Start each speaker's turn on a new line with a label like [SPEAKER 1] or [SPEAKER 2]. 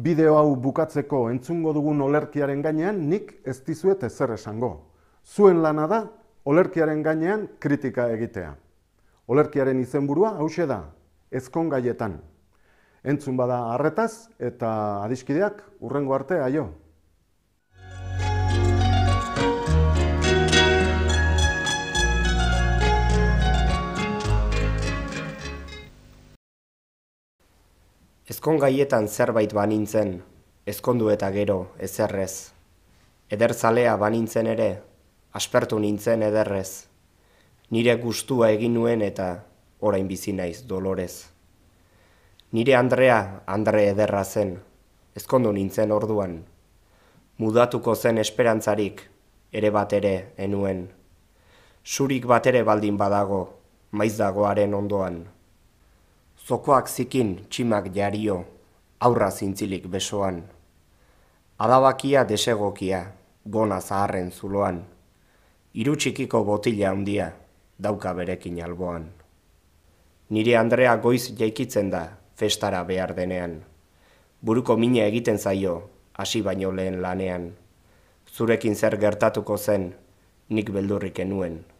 [SPEAKER 1] Bideo hau bukatzeko entzungo dugun olerkiaren gainean nik ez dizuet ezer esango. Zuen lana da olerkiaren gainean kritika egitea. Olerkiaren izenburua hauxe da, ezkongaietan. Entzun bada arretaz eta adiskideak hurrengo arte aio.
[SPEAKER 2] Ezkongaietan zerbait banintzen, ezkondu eta gero ezerrez. Ederzalea banintzen ere, aspertu nintzen ederrez. Nire gustua egin nuen eta orain bizi naiz dolorez. Nire Andrea, Andre ederra zen, ezkondu nintzen orduan. Mudatuko zen esperantzarik, ere bat ere enuen. Zurik bat ere baldin badago, maiz dagoaren ondoan. Zokoak zikin tximak jario, aurra zintzilik besoan. Adabakia desegokia, gona zaharren zuloan. Hiru txikiko botila handia, dauka berekin alboan. Nire Andrea goiz jaikitzen da, festara behar denean. Buruko mina egiten zaio, hasi baino lehen lanean. Zurekin zer gertatuko zen, nik beldurrik enuen.